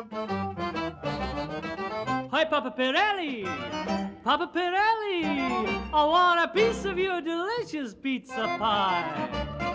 Hi, Papa Pirelli! Papa Pirelli! I want a piece of your delicious pizza pie.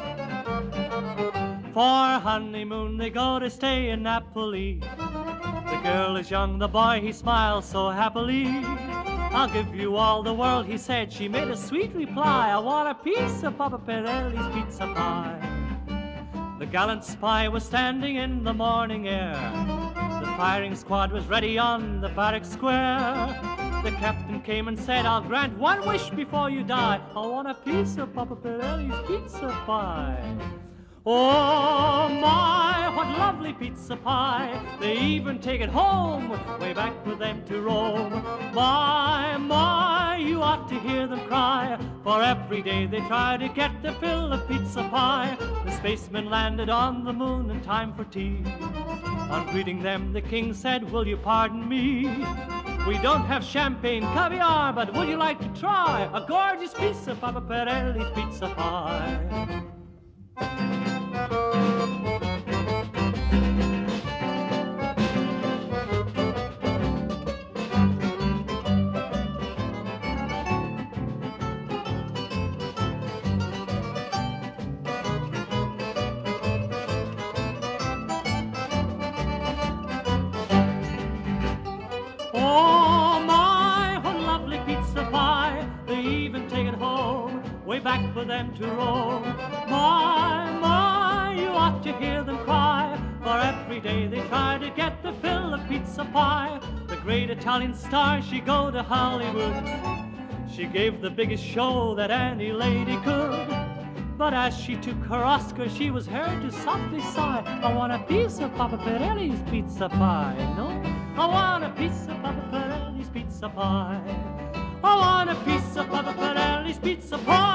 For honeymoon they go to stay in Napoli. The girl is young, the boy he smiles so happily. I'll give you all the world, he said. She made a sweet reply. I want a piece of Papa Pirelli's pizza pie. The gallant spy was standing in the morning air. The firing squad was ready on the barrack square. The captain came and said, I'll grant one wish before you die. I want a piece of Papa Pirelli's pizza pie. Oh my, what lovely pizza pie. They even take it home, way back with them to Rome. My, you ought to hear them cry. For every day they try to get their fill of pizza pie. The spacemen landed on the moon in time for tea. On greeting them, the king said, will you pardon me? We don't have champagne, caviar, but would you like to try a gorgeous piece of Papa Pirelli's pizza pie? Oh my, what lovely pizza pie. They even take it home, way back for them to Rome. My, you ought to hear them cry. For every day they try to get the fill of pizza pie. The great Italian star, she go to Hollywood. She gave the biggest show that any lady could. But as she took her Oscar, she was heard to softly sigh. I want a piece of Papa Pirelli's pizza pie. No, I want a piece of Papa Pirelli's pizza pie. I want a piece of Papa Pirelli's pizza pie.